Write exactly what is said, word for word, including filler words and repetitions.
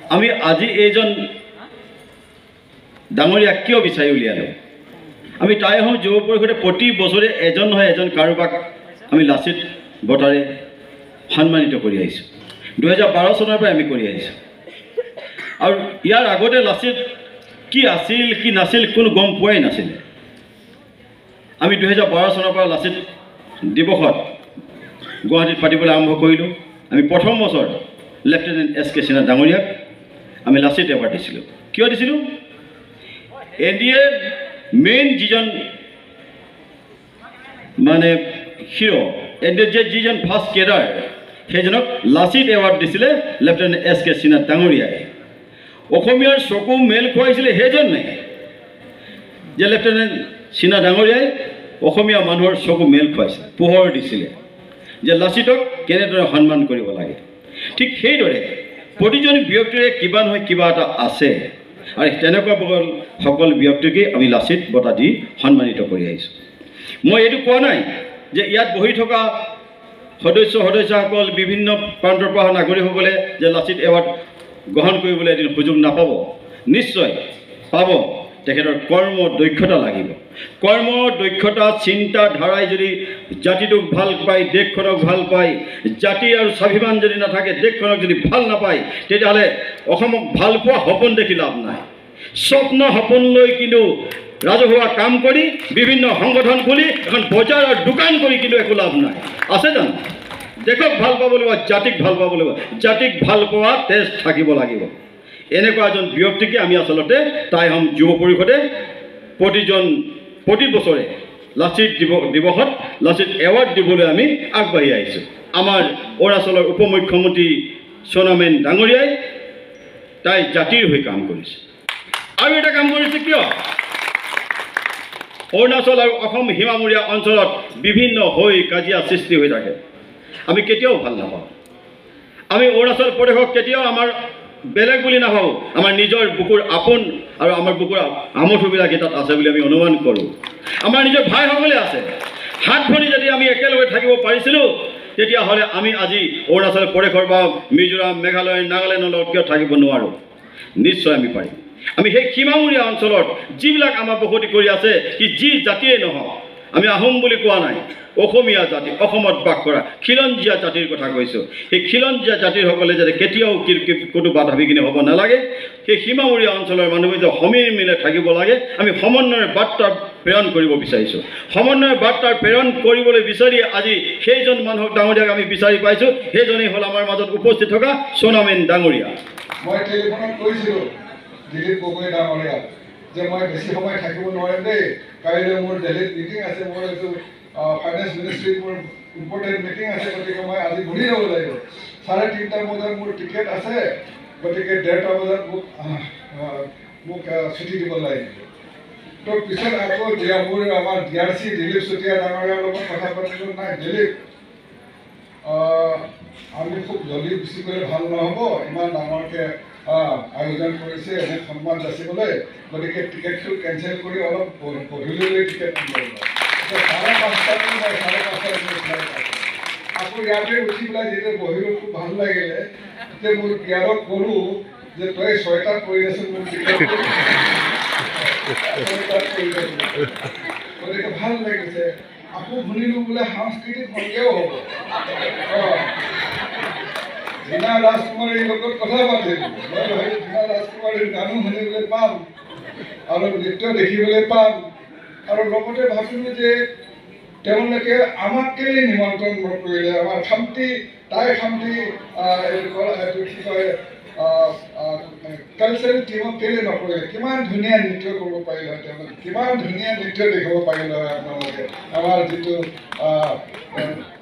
আমি আজি এইজন ডাঙৰীয়াক কিয় বিচাৰি উলিয়ালোঁ আমি টাই আহোম যুৱ পৰিষদে প্ৰতি বছৰে এজন নহয় এজন কাৰোবাক আমি লাচিত বঁটাৰে সন্মানিত কৰি আহিছোঁ দুহেজাৰ বাৰ চনৰ পৰা আমি কৰি আহিছোঁ আৰু ইয়াৰ আগতে লাচিত কি আছিল কি নাছিল কোনো গম পোৱাই নাছিলে আমি দুহেজাৰ বাৰ চনৰ পৰা লাচিত দিৱসত গুৱাহাটীত পাতিবলৈ আৰম্ভ কৰিলোঁ আমি প্ৰথম বছৰ লেফটেনেণ্ট এছ কে সিনহা ডাঙৰীয়াক আমি লাচিত এৱাৰ্ড দিছিলোঁ কিয় দিছিলোঁ এন ডি এৰ মেইন যিজন মানে হিৰো এন ডি এৰ যে যিজন ফাৰ্ষ্ট কেডাৰ সেইজনক লাচিত এৱাৰ্ড দিছিলে লেফটেনেণ্ট এছ কে সিনহা ডাঙৰীয়াই অসমীয়াৰ চকু মেল খুৱাইছিলে সেইজনে যে লেফটেনেণ্ট সিনহা ডাঙৰীয়াই অসমীয়া মানুহৰ চকু মেল খুৱাইছিলে পোহৰ দিছিলে যে লাচিতক কেনেদৰে সন্মান কৰিব লাগে ঠিক সেইদৰে প্ৰতিজন ব্যক্তিৰে কিবা নহয় কিবা এটা আছে আৰু তেনেকুৱা সকল ব্যক্তিকে আমি লাচিত বঁটা দি সন্মানিত কৰি আহিছোঁ মই এইটো কোৱা নাই যে ইয়াত বহি থকা সদস্য সদস্যসকল বিভিন্ন প্ৰান্তৰ পৰা নাগৰিকসকলে যে লাচিত এৱাৰ্ড গ্ৰহণ কৰিবলৈ এদিন সুযোগ নাপাব নিশ্চয় পাব তেখেতৰ কৰ্ম দক্ষতা লাগিব কৰ্ম দক্ষতা চিন্তাধাৰাই যদি জাতিটোক ভাল পায় দেশখনক ভাল পায় জাতি আৰু স্বাভিমান যদি নাথাকে দেশখনক যদি ভাল নাপায় তেতিয়াহ'লে অসমক ভাল পোৱা সপোন দেখি লাভ নাই স্বপ্ন সপোন লৈ কিন্তু ৰাজহুৱা কাম কৰি বিভিন্ন সংগঠন খুলি এখন বজাৰ আৰু দোকান কৰি কিন্তু একো লাভ নাই আছে জানো দেশক ভাল পাব লাগিব জাতিক ভাল পাব লাগিব জাতিক ভাল পোৱা তেজ থাকিব লাগিব এনেকুৱা এজন ব্যক্তিকে আমি আচলতে টাই আহোম যুৱ পৰিষদে প্ৰতিজন প্ৰতি বছৰে লাচিত দিৱসত লাচিত এৱাৰ্ড দিবলৈ আমি আগবাঢ়ি আহিছোঁ আমাৰ অৰুণাচলৰ উপ মুখ্যমন্ত্ৰী সোণামেন ডাঙৰীয়াই তাই জাতিৰ হৈ কাম কৰিছে আৰু এটা কাম কৰিছে কিয় অৰুণাচল আৰু অসম সীমামূৰীয়া অঞ্চলত বিভিন্ন হৈ কাজিয়া সৃষ্টি হৈ থাকে আমি কেতিয়াও ভাল নাপাওঁ আমি অৰুণাচল প্ৰদেশক কেতিয়াও আমাৰ বেলেগ বুলি নাভাবোঁ আমাৰ নিজৰ বুকুৰ আপোন আৰু আমাৰ বুকুৰ আমঠুবিলাক তাত আছে বুলি আমি অনুমান কৰোঁ আমাৰ নিজৰ ভাইসকলে আছে হাত ভৰি যদি আমি একেলগে থাকিব পাৰিছিলোঁ তেতিয়াহ'লে আমি আজি অৰুণাচল প্ৰদেশৰ বা মিজোৰাম মেঘালয় নাগালেণ্ডৰ লগত কিয় থাকিব নোৱাৰোঁ নিশ্চয় আমি পাৰিম আমি সেই সীমামূৰীয়া অঞ্চলত যিবিলাক আমাৰ বসতি কৰি আছে কি যি জাতিয়ে নহওক আমি আহোম বুলি কোৱা নাই অসমীয়া জাতি অসমত বাস কৰা খিলঞ্জীয়া জাতিৰ কথা কৈছোঁ সেই খিলঞ্জীয়া জাতিৰসকলে যাতে কেতিয়াও কোনো বাধা বিঘিনি হ'ব নালাগে সেই সীমামূৰীয়া অঞ্চলৰ মানুহে যে সমিল মিলে থাকিব লাগে আমি সমন্বয়ৰ বাৰ্তা প্ৰেৰণ কৰিব বিচাৰিছোঁ সমন্বয়ৰ বাৰ্তা প্ৰেৰণ কৰিবলৈ বিচাৰি আজি সেইজন মানুহক ডাঙৰীয়াক আমি বিচাৰি পাইছোঁ সেইজনেই হ'ল আমাৰ মাজত উপস্থিত থকা সোণামেন ডাঙৰীয়া মই টেলিফোনত কৈছিলোঁ দিলীপ গগৈ ডাঙৰীয়া যে মই বেছি সময় থাকিব নোৱাৰিম দেই কাইলৈ মোৰ দিল্লীত মিটিং আছে মোৰ এইটো ফাইনেন্স মিনিষ্ট্ৰীত মোৰ ইম্পৰ্টেণ্ট মিটিং আছে গতিকে মই আজি ঘূৰি যাব লাগিব চাৰে তিনিটা বজাত মোৰ টিকেট আছে গতিকে ডেৰটা বজাত মোক মোক ছুটি দিব লাগিব তো পিছত আকৌ দিয়া মোৰ আমাৰ D R C Dilip Chutia ডাঙৰীয়াৰ লগত কথা পাতিলোঁ নাই দিলীপ আমি খুব জলদি গুচি গ'লে ভাল নহ'ব ইমান ডাঙৰকৈ আয়োজন কৰিছে মোক সন্মান যাচিবলৈ গতিকে টিকেটটো কেঞ্চেল কৰি অলপ গধূলিলৈ টিকেট দিব চাৰে পাঁচটাত মই চাৰে পাঁচটাত আকৌ ইয়াতে উঠি পেলাই যেতিয়া বহিলোঁ খুব ভাল লাগিলে তেতিয়া মোৰ পিয়াৰক ক'লোঁ যে তই ছয়টাত কৰি আছোঁ মোৰ টিকেটটো ছয়টাত কৰি আছোঁ গতিকে ভাল লাগিছে আকৌ শুনিলোঁ বোলে সাংস্কৃতিক সন্ধিয়াও হ'ব ৰীণা ৰাজকুমাৰীৰ লগত কথা পাতিলোঁ মই ভাবিলোঁ ৰীণা ৰাজকুমাৰীৰ গানো শুনিবলৈ পাম আৰু নৃত্য দেখিবলৈ পাম আৰু লগতে ভাবিলোঁ যে তেওঁলোকে আমাক কেলৈ নিমন্ত্ৰণ নকৰিলে আমাৰ খামটি তাই খামটি এইটো কি কয় কালচাৰেল টিমক কেলৈ নকৰিলে কিমান ধুনীয়া নৃত্য কৰিব পাৰিলে হয় তেওঁলোকে কিমান ধুনীয়া নৃত্য দেখিব পাৰিলে হয় আপোনালোকে আমাৰ যিটো